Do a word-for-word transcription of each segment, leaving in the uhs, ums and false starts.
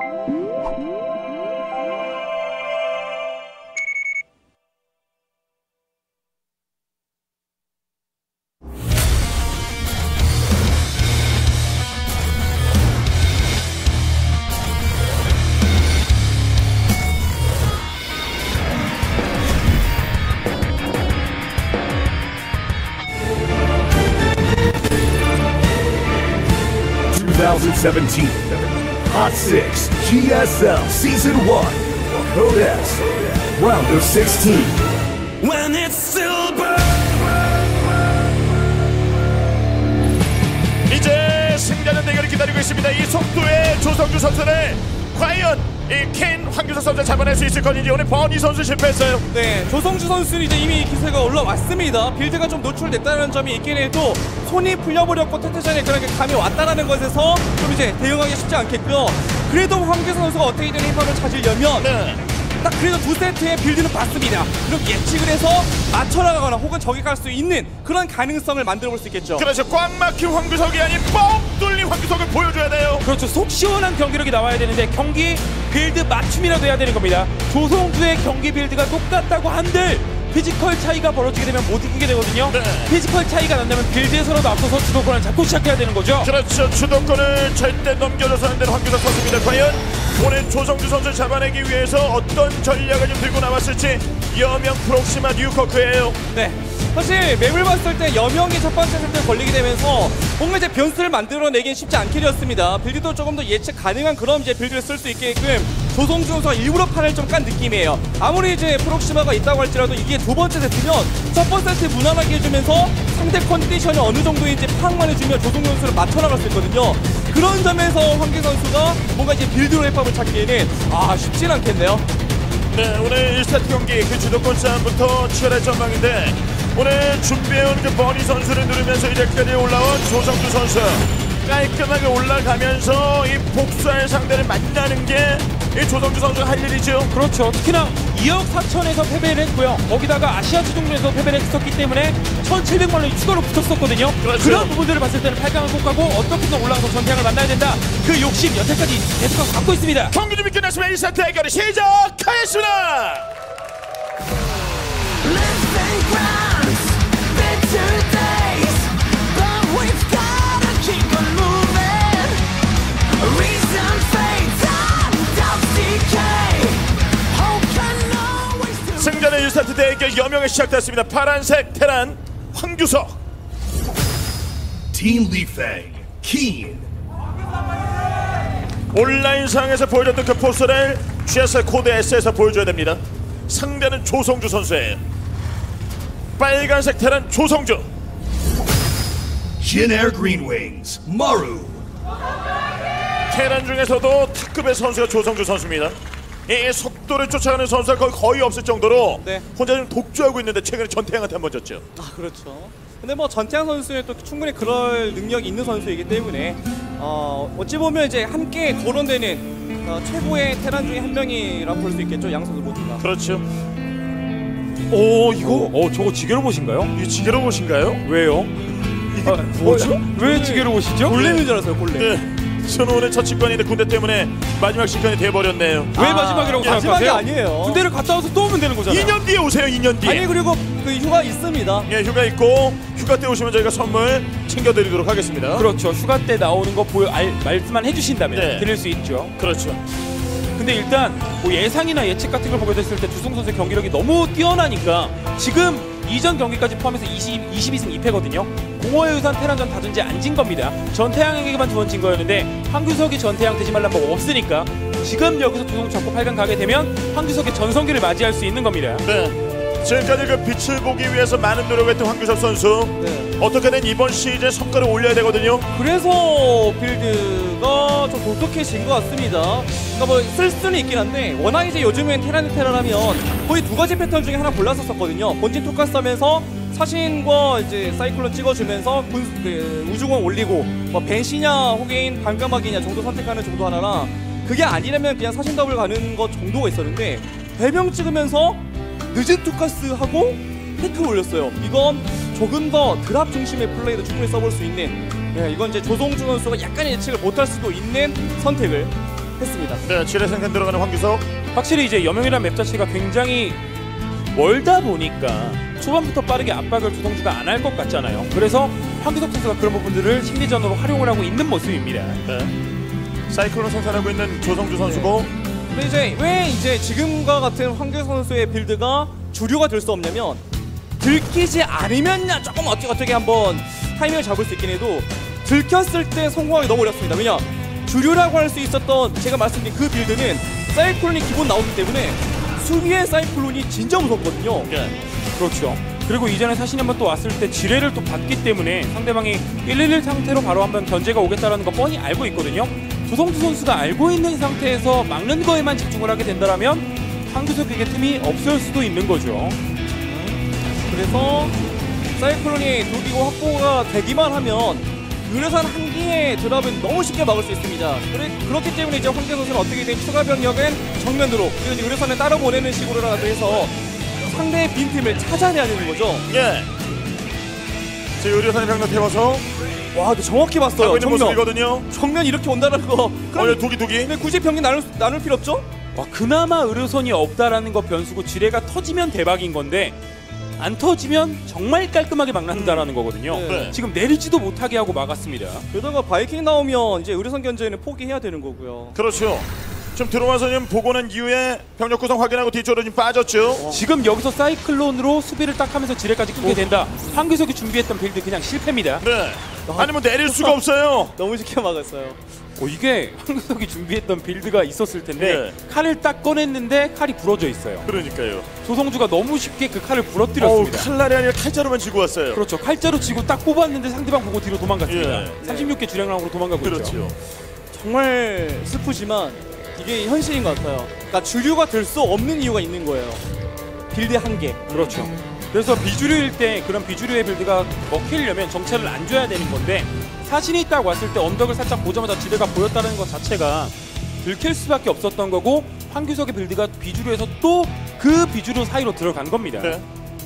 twenty seventeen Hot six G S L Season one Code S Round of sixteen When it's silver. 이제 승자전 대결이 기다리고 있습니다. 이 속도의 조성주 선수를 과연 이 켄 황규석 선수 잡아낼 수 있을 건지. 오늘 버니 선수 실패했어요. 네, 조성주 선수는 이제 이미 기세가 올라왔습니다. 빌드가 좀 노출됐다는 점이 있긴 해도 손이 풀려버렸고 태태전에 그렇게 감이 왔다라는 것에서 좀 이제 대응하기 쉽지 않겠고요. 그래도 황규석 선수가 어떻게든 힘을 찾으려면 네. 딱 그래도 두 세트의 빌드는 봤습니다. 그럼 예측을 해서 맞춰나가거나 혹은 저기 갈 수 있는 그런 가능성을 만들어 볼 수 있겠죠. 그래서 꽉 막힌 황규석이 아닌 뻥 뚫린 황규석을 보여줘야 돼요. 그렇죠. 속 시원한 경기력이 나와야 되는데 경기 빌드 맞춤이라도 해야 되는 겁니다. 조성주의 경기 빌드가 똑같다고 한들 피지컬 차이가 벌어지게 되면 못 이기게 되거든요. 네. 피지컬 차이가 난다면 빌드에서라도 앞서서 주도권을 잡고 시작해야 되는 거죠. 그렇죠. 주도권을 절대 넘겨줘서 안 되는 황규석 선수입니다. 과연 오늘 조성주 선수를 잡아내기 위해서 어떤 전략을 좀 들고 나왔을지. 여명 프록시마 뉴커크예요. 네. 사실 맵을 봤을 때 여명이 첫 번째 세트에 걸리게 되면서 뭔가 이제 변수를 만들어내긴 쉽지 않게 되었습니다. 빌드도 조금 더 예측 가능한 그런 이제 빌드를 쓸 수 있게끔 조성주 선수가 일부러 판을 좀 깐 느낌이에요. 아무리 이제 프록시마가 있다고 할지라도 이게 두 번째 세트면 첫 번째 세트 무난하게 해주면서 상대 컨디션이 어느 정도인지 파악만 해주면 조성주 선수를 맞춰나갈 수 있거든요. 그런 점에서 황기 선수가 뭔가 이제 빌드로 해법을 찾기에는 아 쉽진 않겠네요. 네, 오늘 일 세트 경기 그 주도권 싸움부터 치열할 전망인데 오늘 준비해온 그 버니 선수를 누르면서 이제까지 올라온 조성주 선수 깔끔하게 올라가면서 이 복수할 상대를 만나는 게 이 조성주 선수가 할 일이죠. 그렇죠. 특히나 이억 사천에서 패배를 했고요. 거기다가 아시아 최종전에서 패배를 했었기 때문에 천칠백만 원이 추가로 붙었었거든요. 그렇죠. 그런 부분들을 봤을 때는 팔 강을 꼭 가고 어떻게든 올라가서 전태양을 만나야 된다. 그 욕심 여태까지 계속 갖고 있습니다. 경기 준비 끝났으면 일 세트 대결이 시작하겠습니다. 승자는 일 세트 대결 여명에 시작됐습니다. 파란색 테란 황규석 Team Lifeng Keen 온라인상에서 보여줬던 그 포스를 지에스엘 코드 S에서 보여줘야 됩니다. 상대는 조성주 선수예요. 빨간색 테란 조성주 Jin Air Green Wings Maru 테란 중에서도 특급의 선수가 조성주 선수입니다. 이 속도를 쫓아가는 선수가 거의, 거의 없을 정도로 네. 혼자 좀 독주하고 있는데 최근에 전태양한테 한번 졌죠. 아 그렇죠. 근데 뭐 전태양 선수는 또 충분히 그럴 능력이 있는 선수이기 때문에 어, 어찌 보면 이제 함께 거론되는 어, 최고의 테란 중에 한 명이라고 볼 수 있겠죠. 양 선수 모두가. 그렇죠. 오 이거 어 저거 지게로 보신가요? 이 지게로 보신가요? 왜요? 이게 아, 뭐죠? 왜 지게로 보시죠? 골렘인 줄 알았어요. 골렘. 네. 저는 오늘 첫 직관인데 군대 때문에 마지막 직관이 돼버렸네요. 왜 아, 마지막이라고 마지막이 생각하세요? 아니에요. 군대를 갔다 와서 또 오면 되는 거잖아요. 이 년 뒤에 오세요. 이 년 뒤에. 아니 그리고 그 휴가 있습니다. 예, 휴가 있고 휴가 때 오시면 저희가 선물 챙겨드리도록 하겠습니다. 그렇죠. 휴가 때 나오는 거 보여 알, 말씀만 해주신다면 네. 드릴 수 있죠. 그렇죠. 근데 일단 뭐 예상이나 예측 같은 걸 보게 됐을 때 주승 선수의 경기력이 너무 뛰어나니까 지금 이전 경기까지 포함해서 이십, 이십이 승 이 패거든요. 공허의 유산 테란전 다전제 안 진 겁니다. 전태양에게만 두 번 진 거였는데 황규석이 전태양 되지 말란 법 없으니까 지금 여기서 주승 잡고 팔 강 가게 되면 황규석의 전성기를 맞이할 수 있는 겁니다. 네. 지금까지 그 빛을 보기 위해서 많은 노력했던 황규석 선수. 네. 어떻게든 이번 시즌 성과를 올려야 되거든요. 그래서 빌드가 좀 독특해진 것 같습니다. 그러니까 뭐 쓸 수는 있긴 한데 워낙 이제 요즘엔 테란이 테란하면 거의 두 가지 패턴 중에 하나 골랐었거든요. 본진 토카스 하면서 사신과 이제 사이클론 찍어주면서 군, 그, 우주공 올리고 뭐 벤시냐 혹은 반까마귀냐 정도 선택하는 정도 하나랑 그게 아니라면 그냥 사신 더블 가는 것 정도가 있었는데 배병 찍으면서 늦은 투카스 하고 테크 올렸어요. 이건 조금 더 드랍 중심의 플레이도 충분히 써볼 수 있는 예, 이건 이제 조성주 선수가 약간의 예측을 못할 수도 있는 선택을 했습니다. 네, 지뢰 생산 들어가는 황규석. 확실히 이제 여명이란 맵 자체가 굉장히 멀다 보니까 초반부터 빠르게 압박을 조성주가 안 할 것 같잖아요. 그래서 황규석 선수가 그런 부분들을 심리전으로 활용을 하고 있는 모습입니다. 네. 사이클론 생산하고 있는 조성주 선수고. 근데 이제 왜 이제 지금과 같은 황규석 선수의 빌드가 주류가 될 수 없냐면 들키지 않으면 조금 어떻게 어떻게 한번 타이밍을 잡을 수 있긴 해도 들켰을 때 성공하기 너무 어렵습니다. 왜냐 주류라고 할 수 있었던 제가 말씀드린 그 빌드는 사이클론이 기본 나오기 때문에 수비의 사이클론이 진짜 무섭거든요. 네. 그렇죠. 그리고 이전에 사신 한번 또 왔을 때 지뢰를 또 받기 때문에 상대방이 일일일 상태로 바로 한번 견제가 오겠다라는 거 뻔히 알고 있거든요. 조성주 선수가 알고 있는 상태에서 막는 거에만 집중을 하게 된다면 황규석에게 틈이 없을 수도 있는 거죠. 그래서 사이클론이 돌기고 확보가 되기만 하면 의료선 한 기의 드랍은 너무 쉽게 막을 수 있습니다. 그래, 그렇기 때문에 이제 황규석 선수는 어떻게든 추가 병력은 정면으로 그리고 이제 의료선을 따로 보내는 식으로라도 해서 상대의 빈틈을 찾아내야 되는 거죠. 예. 제 의료선의 병력 태워서 와, 근데 정확히 봤어요. 하고 있는 정면. 모습이거든요. 정면 이렇게 온다는 거. 오늘 두기 두기. 근데 굳이 병력 나눌, 나눌 필요 없죠? 와, 그나마 의료선이 없다라는 거 변수고 지뢰가 터지면 대박인 건데 안 터지면 정말 깔끔하게 막는다라는 거거든요. 네. 지금 내리지도 못하게 하고 막았습니다. 게다가 바이킹 나오면 이제 의료선 견제는 포기해야 되는 거고요. 그렇죠. 좀 들어와서 좀 보고 난 이후에 병력 구성 확인하고 뒤쪽으로 좀 빠졌죠. 지금 여기서 사이클론으로 수비를 딱 하면서 지뢰까지 끊게 된다. 황규석이 준비했던 빌드 그냥 실패입니다. 네. 아니 뭐 내릴 수가 없어요. 너무 쉽게 막았어요. 어, 이게 황규석이 준비했던 빌드가 있었을 텐데 네. 칼을 딱 꺼냈는데 칼이 부러져 있어요. 그러니까요. 조성주가 너무 쉽게 그 칼을 어우, 부러뜨렸습니다. 칼날이 아니라 칼자루만 쥐고 왔어요. 그렇죠. 칼자루 치고 딱 뽑았는데 상대방 보고 뒤로 도망갔습니다. 예. 삼십육 개 주량랑으로 도망가고 그렇죠. 있죠. 정말 슬프지만 이게 현실인 것 같아요. 그러니까 주류가 될 수 없는 이유가 있는 거예요. 빌드 한계. 그렇죠. 그래서 비주류일 때 그런 비주류의 빌드가 먹히려면 정체를 안 줘야 되는 건데 사신이 딱 왔을 때 언덕을 살짝 보자마자 지뢰가 보였다는 것 자체가 들킬 수밖에 없었던 거고 황규석의 빌드가 비주류에서 또 그 비주류 사이로 들어간 겁니다. 네.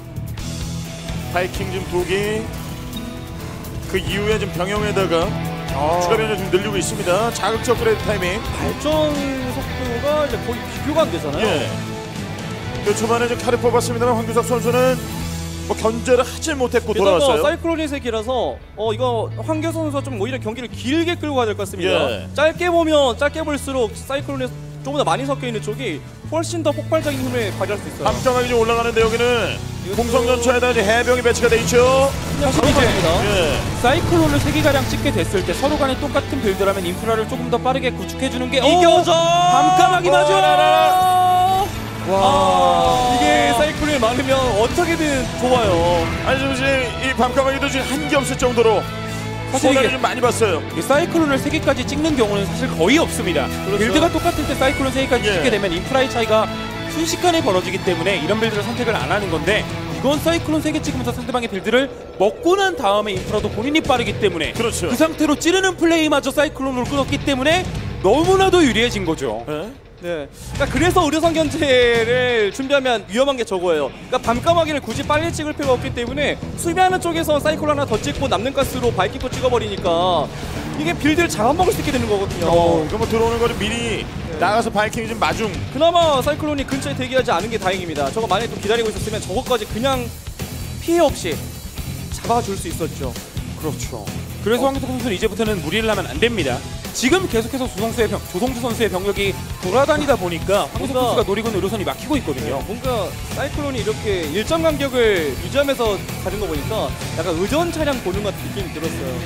바이킹 좀 두기. 그 이후에 좀 병영에다가 아. 추가 변력 좀 늘리고 있습니다. 자극적 업그레이드 타이밍. 발전 속도가 이제 거의 비교가 안 되잖아요. 예. 그 초반에 좀 칼을 뽑았습니다만 황규석 선수는 뭐 견제를 하질 못했고 게다가 돌아왔어요. 사이클론의 세기라서 어 이거 황규석 선수가 좀 오히려 경기를 길게 끌고 가야 될 것 같습니다. 예. 짧게 보면 짧게 볼수록 사이클론에 조금 더 많이 섞여 있는 쪽이 훨씬 더 폭발적인 힘을 발휘할 수 있어요. 함정하게 좀 올라가는데 여기는 공성전차에다 이제 해병이 배치가 돼 있죠. 사실 바로 이제 갑니다. 예. 사이클론을 세 개가량 찍게 됐을 때 서로 간에 똑같은 빌드라면 인프라를 조금 더 빠르게 구축해주는 게 이겨져! 밤까마귀 맞아! 와, 아, 이게 사이클론이 많으면 어떻게든 좋아요. 아니 좀 이제 이 밤까마귀도 지금 한게 없을 정도로 사실 손해를 이게- 좀 많이 봤어요. 이 사이클론을 세 개까지 찍는 경우는 사실 거의 없습니다. 빌드가 똑같을 때 사이클론 세 개까지 예. 찍게 되면 인프라의 차이가 순식간에 벌어지기 때문에 이런 빌드를 선택을 안 하는 건데 이건 사이클론 세 개 찍으면서 상대방의 빌드를 먹고 난 다음에 인프라도 본인이 빠르기 때문에 그렇죠. 그 상태로 찌르는 플레이마저 사이클론으로 끊었기 때문에 너무나도 유리해진 거죠. 예? 네. 그러니까 그래서 의료선 견제를 준비하면 위험한 게 저거예요. 그러니까 밤까마귀를 굳이 빨리 찍을 필요가 없기 때문에 수비하는 쪽에서 사이클 하나 더 찍고 남는 가스로 바이킹도 찍어버리니까 이게 빌드를 잡아먹을 수 있게 되는 거거든요. 어, 이거 뭐 들어오는 거를 미리 나가서 바이킹이 좀 마중. 그나마 사이클론이 근처에 대기하지 않은 게 다행입니다. 저거 만약에 또 기다리고 있었으면 저거까지 그냥 피해 없이 잡아줄 수 있었죠. 그렇죠. 그래서 황규석 선수는 이제부터는 무리를 하면 안 됩니다. 지금 계속해서 조성수의 병, 조성주 선수의 병력이 돌아다니다 보니까 황규석 뭔가- 선수가 노리고 있는 의료선이 막히고 있거든요. 뭔가 사이클론이 이렇게 일정 간격을 유지하면서 가는 거 보니까 약간 의전 차량 보는 것 같은 느낌이 들었어요.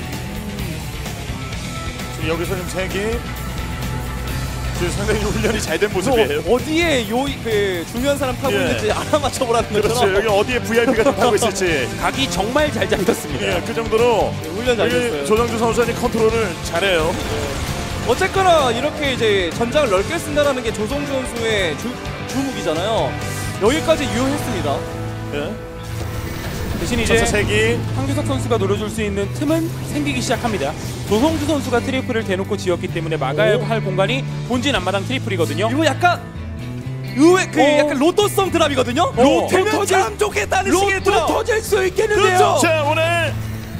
지금 여기서 좀 세 개. 지금 상당히 훈련이 잘 된 모습이에요. 또 어디에 요 그 중요한 사람 타고 예. 있는지 알아맞혀보라는 그렇죠. 것처럼 여기 어디에 브이아이피가 좀 타고 있을지. 각이 정말 잘 잡혔습니다. 예, 그 정도로 네, 훈련 잘 여기 됐어요. 조정주 선수는 컨트롤을 잘해요. 어쨌거나 이렇게 이제 전장을 넓게 쓴다는 게 조성주 선수의 주, 주무기잖아요. 여기까지 유효했습니다. 예. 대신 이제 이제 세 개. 황규석 선수가 노려줄 수 있는 틈은 생기기 시작합니다. 조성주 선수가 트리플을 대놓고 지었기 때문에 막아야 오. 할 공간이 본진 앞마당 트리플이거든요. 이거 약간 의외 그 어. 약간 로또성 드랍이거든요. 로또 되면 터질- 참 좋겠다는 식의 로또 드랍. 터질 수 있겠는데요. 그렇죠. 자 오늘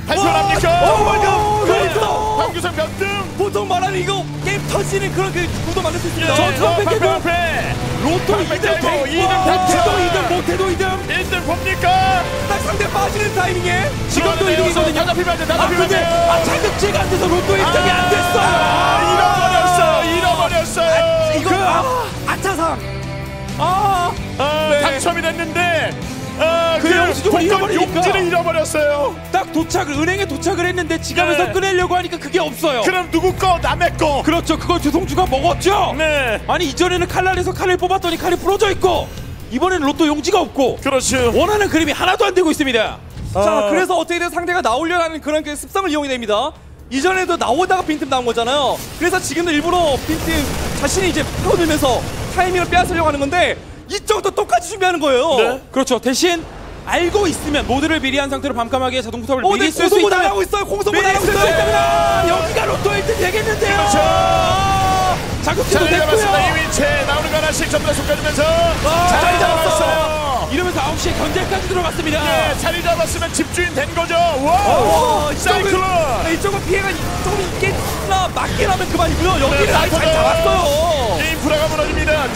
발표합니까? 오 마이 갓! 그렇죠. 황규성 몇 등? 보통 말하는 이거 게임 터지는 그런 그 구도 만들 수 있습니다. 저 컴팩트도 앞에 로또 이 등 컴팩트도 이 등 못해도 이 등 못해도 이 등 일 등 봅니까? 딱 상대 빠지는 타이밍에 지금도 이 등이거든요. 다 잡히면 안 돼. 다 아 잡히면 안 근데 돼. 아 자극제가 안 돼서 로또 일 등이 안 됐어요. 아, 잃어버렸어요. 잃어버렸어요. 이거 아, 아차상. 아 아, 네. 당첨이 됐는데 아, 그 영수증을 잃어버리니까. 용지를 잃어버렸어요. 딱 도착을 은행에 도착을 했는데 지갑에서 네. 꺼내려고 하니까 그게 없어요. 그럼 누구 거? 남의 거. 그렇죠. 그걸 주성주가 먹었죠. 네. 아니 이전에는 칼날에서 칼을 뽑았더니 칼이 부러져 있고 이번에는 로또 용지가 없고 그렇죠. 원하는 그림이 하나도 안 되고 있습니다. 자, 그래서 어떻게든 상대가 나오려는 그런 그 습성을 이용이 됩니다. 이전에도 나오다가 빈틈 나온 거잖아요. 그래서 지금도 일부러 빈틈 자신이 이제 파고들면서 타이밍을 빼앗으려고 하는 건데 이쪽도 똑같이 준비하는 거예요. 네. 그렇죠. 대신 알고 있으면 모드를 미리 한 상태로 밤까마귀의 자동 포탑을 어, 미리 네, 쓸 수 공성모 있다면 나가고 있어요. 공성모 미리 나가고 쓸 수 있어요. 있다면 여기가 로또 일 등 되겠는데요. 그렇죠. 아, 자극제도 자리 잡았습니다. 됐고요. 이 위치에 나오는 거 하나씩 전부 다 속아주면서 아, 자리 잡았어요. 이러면서 아홉 시에 견제까지 들어갔습니다. 네, 자리 잡았으면 집주인 된 거죠. 와, 어, 사이클론. 이쪽은, 네, 이쪽은 피해가 조금 있겠나 맞긴 하면 그만이고요. 여기는 네, 아예 잘 잡았어요. 인프라가 무너집니다.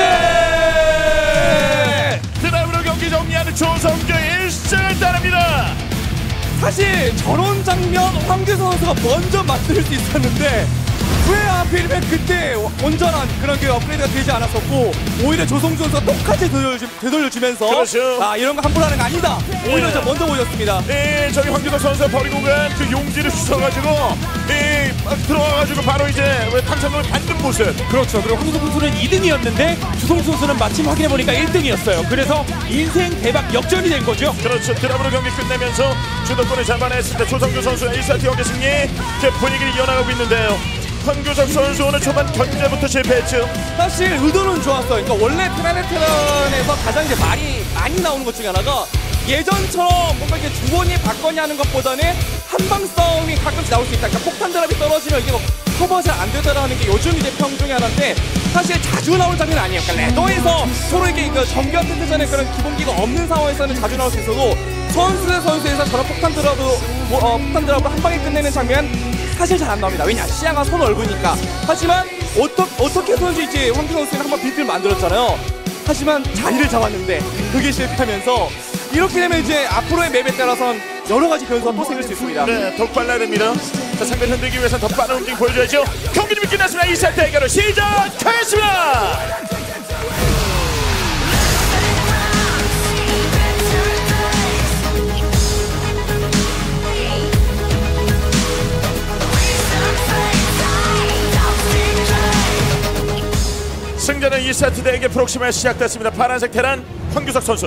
제재! 드라이브로 경기 정리하는 조성조 일승을 따릅니다. 사실 저런 장면 황규성 선수가 먼저 만들 수 있었는데 왜 하필이면 그때 온전한 그런 게 업그레이드가 되지 않았었고 오히려 조성주 선수가 똑같이 되돌려주, 되돌려주면서 그렇죠. 아 이런 거 함부로 하는 거 아니다. 오히려 네. 좀 먼저 보였습니다. 네, 저기 황규석 선수가 버리고 간 그 용지를 주워가지고 네, 막 들어와가지고 바로 이제 왜 당첨을 받는 모습. 그렇죠. 그리고 황규석 선수는 이 등이었는데 주성수 선수는 마침 확인해보니까 일 등이었어요. 그래서 인생 대박 역전이 된 거죠. 그렇죠. 드라마로 경기 끝내면서 주도권을 잡아냈을 때 조성규 선수가 일 세트 경기 승리 그 분위기를 이어나가고 있는데요. 황규석 선수 오늘 초반 견제부터 실패했죠. 사실 의도는 좋았어요. 그러니까 원래 테라네테란에서 가장 이제 말이 많이 나오는 것 중에 하나가 예전처럼 뭔가 이렇게 주원이 받거니 하는 것보다는 한방 싸움이 가끔씩 나올 수 있다. 그러니까 폭탄 드랍이 떨어지면 이게 뭐 커버 잘 안 되더라는 게 요즘 이제 평 중에 하나인데 사실 자주 나올 장면은 아니에요. 그러니까 레더에서 서로 이렇게 그 정교한 패턴의 그런 기본기가 없는 상황에서는 자주 나올 수 있어도 선수 대 선수에서 저런 폭탄 드랍으로 어, 폭탄 드랍으로 한 방에 끝내는 장면 사실 잘 안 나옵니다. 왜냐 시야가 서 넓으니까. 하지만 어떠, 어떻게 해서든지 이제 황규성 선수는 한번 빈틈을 만들었잖아요. 하지만 자리를 잡았는데 그게 실패하면서 이렇게 되면 이제 앞으로의 맵에 따라선 여러 가지 변수가 또 생길 수 있습니다. 네, 더 빨라야 됩니다. 자, 상대 흔들기 위해서 더 빠른 움직임 보여줘야죠. 경기 준비 끝났습니다. 이 세트 대결을 시작하겠습니다. 승자는 이 세트 대결 프록시마에 시작됐습니다. 파란색 테란 황규석 선수.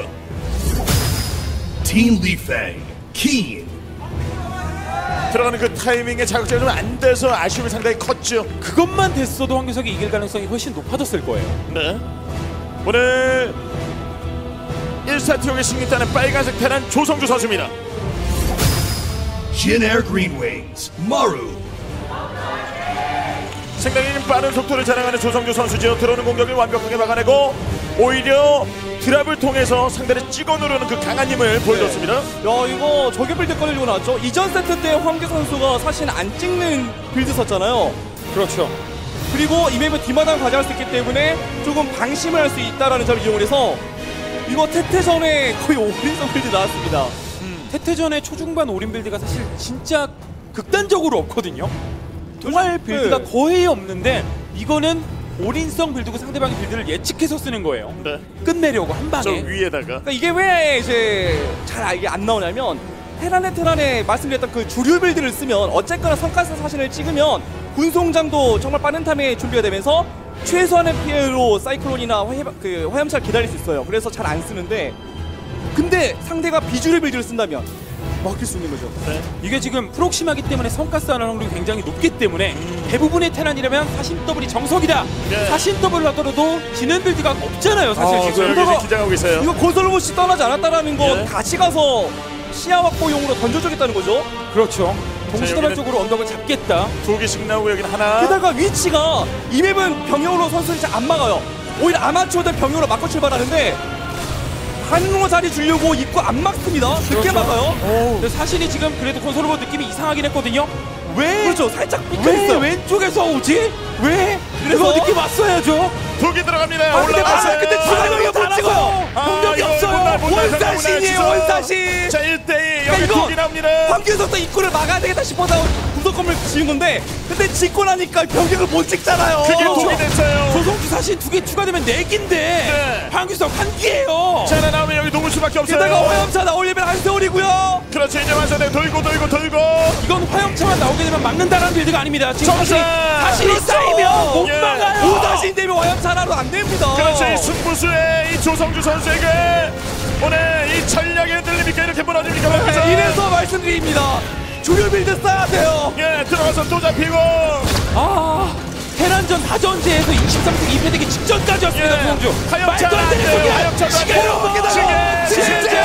Team Lifeng, Keen. 들어가는 그 타이밍에 자극제가 좀 안 돼서 아쉬움이 상당히 컸죠. 그것만 됐어도 황규석이 이길 가능성이 훨씬 높아졌을 거예요. 네. 오늘 일 세트 경기 승리 따는 빨간색 테란 조성주 선수입니다. Jin Air Green Wings, Maru. 상당히 빠른 속도를 자랑하는 조성주 선수죠. 들어오는 공격을 완벽하게 막아내고 오히려 드랍을 통해서 상대를 찍어 누르는 그 강한 힘을 보여줬습니다. 야 이거 저게 빌드 꺼내려고 나왔죠. 이전 세트 때 황규 선수가 사실 안 찍는 빌드 썼잖아요. 그렇죠. 그리고 이 맵은 뒷마당을 가져갈 수 있기 때문에 조금 방심을 할 수 있다는 점을 이용해서 이거 태태전에 거의 오린성 빌드 나왔습니다. 음, 태태전의 초중반 올인 빌드가 사실 진짜 극단적으로 없거든요. 동할 빌드가 네. 거의 없는데 이거는 올인성 빌드고 상대방의 빌드를 예측해서 쓰는 거예요. 네. 끝내려고 한 저 방에. 위에다가 그러니까 이게 왜 이제 잘 이게 안 나오냐면 테란의 테란에 말씀드렸던 그 주류 빌드를 쓰면 어쨌거나 성가스 사신을 찍으면 군송장도 정말 빠른 타임에 준비가 되면서 최소한의 피해로 사이클론이나 화, 그 화염차를 기다릴 수 있어요. 그래서 잘 안 쓰는데 근데 상대가 비주류 빌드를 쓴다면 막힐 수 있는 거죠. 네. 이게 지금 프록시마기 때문에 성가스 하는 확률이 굉장히 높기 때문에 음. 대부분의 테란이라면 사신 더블이 정석이다. 네. 사신 더블을 하더라도 지는 빌드가 없잖아요. 사실 어, 저 지금. 여기 그러다가 이제 긴장하고 있어요. 이거 건설로봇이 떠나지 않았다라는 거 네. 다시 가서 시야 확보용으로 던져주겠다는 거죠. 그렇죠. 동시다발적으로 여기는- 언덕을 잡겠다. 두 개씩 나오고 여기는 하나. 게다가 위치가 이 맵은 병영으로 선수들이 잘 안 막아요. 오히려 아마추어들 병영으로 막고 출발하는데 한국어 자리 주려고 입구 안 막습니다. 늦게 그렇죠. 막아요. 근데 사실이 지금 그래도 건설로봇 느낌이 이상하긴 했거든요. 왜? 그렇죠. 살짝 왜 삐끗했어요. 왼쪽에서 오지? 왜? 그래서- 그거 느낌 왔어야죠. 두개 들어갑니다. 아, 근데 올라가세요. 아, 근데 추가적이 못 찍어요. 아, 공격이 이거 없어요. 못날, 못날, 원사신이에요, 못날, 원사신. 자, 일 대 이. 여기 그러니까 두개 나옵니다. 황규석도 입구를 막아야 되겠다 싶어서 구석건물 지은 건데 근데 짓고 나니까 병력을 못 찍잖아요. 그게 독이 됐어요. 조성주 사신 두 개 추가되면 네 개인데 네. 황규석 한 개예요. 자, 하나 나오면 여기 녹을 수밖에 없어요. 게다가 화염차 나올리면 한세월이고요. 그렇죠. 이제 완성돼. 돌고 돌고 돌고. 이건 화염차만 나오게 되면 막는다는 빌드가 아닙니다. 지금 사실 정상! 사실이 그렇죠. 쌓이면 못 예. 막아요. 오다신 되면 화염차 하나로 안 됩니다. 그렇죠. 이 승부수의 이 조성주 선수에게 오늘 이 전략의 흔들림이니까 이렇게 무너집니까? 네, 이래서 말씀드립니다. 주요 빌드 써야 돼요. 예, 들어가서 또 잡히고. 아 테란전 다전제에서 이십삼 승 이 패되기 직전까지였습니다. 예. 조성주. 화염차 말도 안 되는 안 돼요. 소리야. 화염차도 안 시계로 돼요. 먹게다가 시계, 시계. 시계.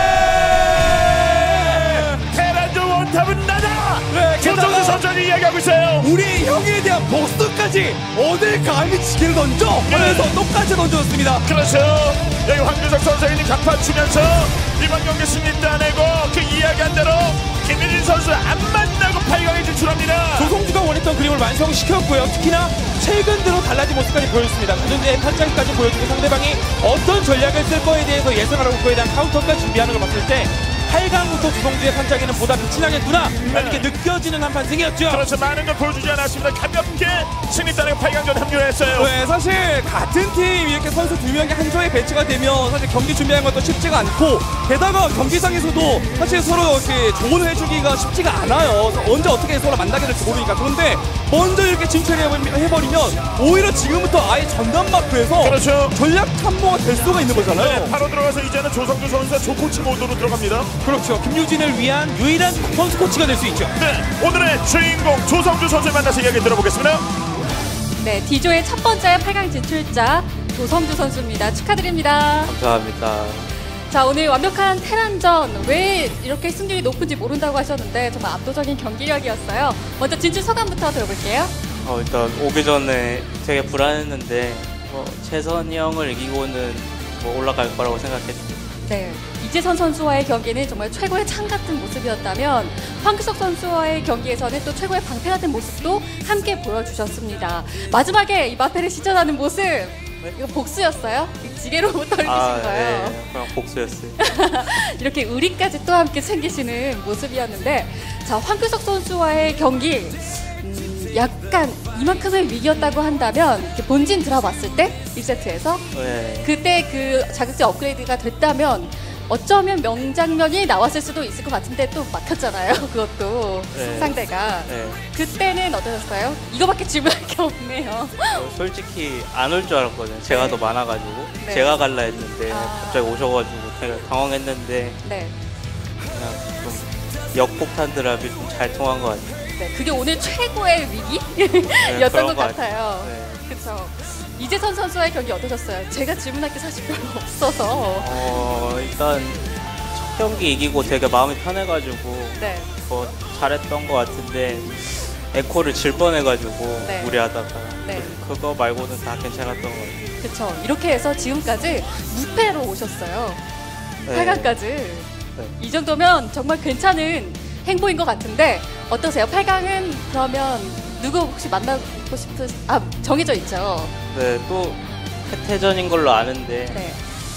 테란주 원탑은 나다. 네, 조성주 게다가 선수가 이야기하고 있어요. 우리 형에 대한 복수까지 어딜 감히 지게를 던져 하면서 똑같이 던져줬습니다. 그렇죠. 여기 황규석 선수가 있는 각파 추면서 이번 경기 승리 따내고 그 이야기한 대로 김유진 선수 안 만나고 팔 강에 진출합니다. 조성주가 원했던 그림을 완성시켰고요. 특히나 최근 들어 달라진 모습까지 보여줬습니다. 그전에 판장까지 보여주고 상대방이 어떤 전략을 쓸 거에 대해서 예상을 하고 그거에 대한 카운터까지 준비하는 걸 봤을 때 팔 강부터 조성주의 판장에는 보다 빛이 나겠구나 이렇게 느껴지는 한판 승이었죠. 그렇죠. 많은 걸 보여주지 않았습니다. 가볍게 승리 따내고 팔 강전 합류했어요. 네, 사실 같은 팀 이렇게 선수 두 명이 한 조에 배치가 되면 사실 경기 준비하는 것도 쉽지가 않고 게다가 경기장에서도 사실 서로 이렇게 조언을 해주기가 쉽지가 않아요. 그래서 언제 어떻게 서로 만나게 될지 모르니까. 그런데 먼저 이렇게 진출해버리면 오히려 지금부터 아예 전담 마크에서 그렇죠. 전략 참모가 될 수가 있는 거잖아요. 네, 바로 들어가서 이제는 조성주 선수가 조코치 모드로 들어갑니다. 그렇죠. 김유진을 위한 유일한 선수 코치가 될 수 있죠. 네, 오늘의 주인공 조성주 선수를 만나서 이야기 들어보겠습니다. 네, D조의 첫 번째 팔 강 진출자 조성주 선수입니다. 축하드립니다. 감사합니다. 자, 오늘 완벽한 테란전 왜 이렇게 승률이 높은지 모른다고 하셨는데 정말 압도적인 경기력이었어요. 먼저 진출 소감부터 들어볼게요. 어, 일단 오기 전에 되게 불안했는데 뭐 최선이 형을 이기고는 뭐 올라갈 거라고 생각했죠. 네, 이재선 선수와의 경기는 정말 최고의 창 같은 모습이었다면 황규석 선수와의 경기에서는 또 최고의 방패 같은 모습도 함께 보여주셨습니다. 마지막에 이 마패를 시전하는 모습 이거 복수였어요? 지게로 떨리신 아, 거예요? 네, 그냥 복수였어요. 이렇게 의리까지 또 함께 챙기시는 모습이었는데 자, 황규석 선수와의 경기 음, 약간 이만큼의 위기였다고 한다면 이렇게 본진 들어봤을 때 일 세트에서 네, 그때 그 자격증 업그레이드가 됐다면 어쩌면 명장면이 나왔을 수도 있을 것 같은데 또 막혔잖아요. 그것도 네. 상대가 네. 그때는 어떠셨어요? 이거밖에 질문할 게 없네요. 어, 솔직히 안 올 줄 알았거든요. 제가 네. 더 많아가지고 네. 제가 갈라 했는데 아. 갑자기 오셔가지고 제가 당황했는데 네. 그냥 좀 역폭탄 드랍이 좀 잘 통한 것 같아요. 네, 그게 오늘 최고의 위기였던 그런 것 것 같아요. 네. 그렇죠. 이재선 선수와의 경기 어떠셨어요? 제가 질문할 게 사실 별로 없어서. 어, 일단 첫 경기 이기고 되게 마음이 편해가지고 네. 뭐 잘했던 것 같은데 에코를 질 뻔해가지고 네. 무리하다가 네. 그, 그거 말고는 다 괜찮았던 것 같아요. 그렇죠. 이렇게 해서 지금까지 무패로 오셨어요. 네. 팔 강까지. 네. 이 정도면 정말 괜찮은 행보인 것 같은데 어떠세요? 팔 강은 그러면 누구 혹시 만나고 싶으... 아, 정해져 있죠? 네, 또 태태전인 걸로 아는데 네.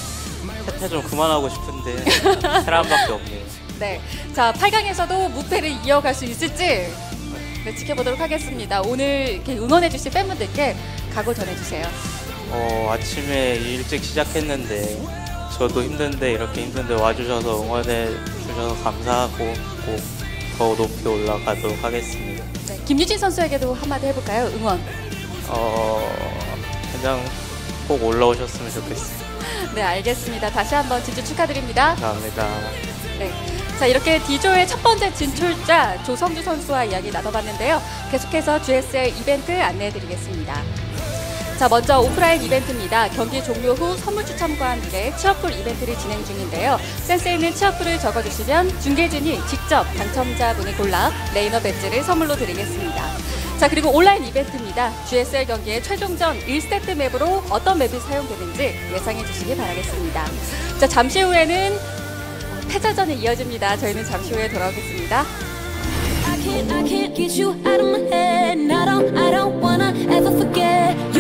태태 좀 그만하고 싶은데 테란밖에 없네요. 네. 자, 팔 강에서도 무패를 이어갈 수 있을지 네, 지켜보도록 하겠습니다. 오늘 이렇게 응원해주신 팬분들께 각오 전해주세요. 어, 아침에 일찍 시작했는데 저도 힘든데 이렇게 힘든데 와주셔서 응원해 주셔서 감사하고 꼭 더 높이 올라가도록 하겠습니다. 네, 김유진 선수에게도 한마디 해볼까요? 응원. 어, 그냥 꼭 올라오셨으면 좋겠어요. 네, 알겠습니다. 다시 한번 진출 축하드립니다. 감사합니다. 네. 자, 이렇게 D조의 첫 번째 진출자 조성주 선수와 이야기 나눠봤는데요. 계속해서 지에스엘 이벤트 안내해드리겠습니다. 자, 먼저 오프라인 이벤트입니다. 경기 종료 후 선물 추첨과 함께 취업풀 이벤트를 진행 중인데요. 센스에 있는 취업풀을 적어주시면 중계진이 직접 당첨자분을 골라 레이너 배지를 선물로 드리겠습니다. 자, 그리고 온라인 이벤트입니다. 지에스엘 경기의 최종전 일 세트 맵으로 어떤 맵이 사용되는지 예상해 주시기 바라겠습니다. 자, 잠시 후에는 패자전이 이어집니다. 저희는 잠시 후에 돌아오겠습니다. I can't, I can't get you out of my head. And I don't, I don't wanna ever forget.